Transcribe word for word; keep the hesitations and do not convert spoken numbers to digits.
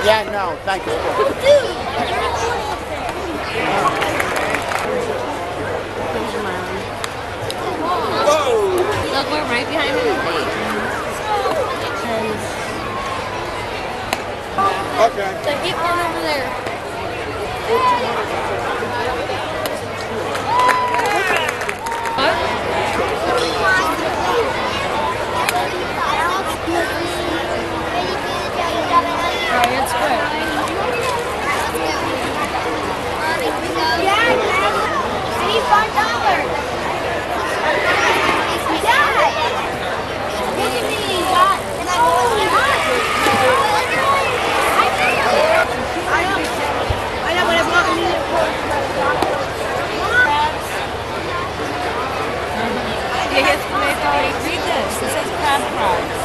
Yeah, no, thank you. Dude! Whoa! Look, we're right behind him. Okay. So get one over there. Alright, it's good. I need five dollars. Dad! Look at me, Dad. And I I know. I know, but I'm not going to Read this. This says crab fries.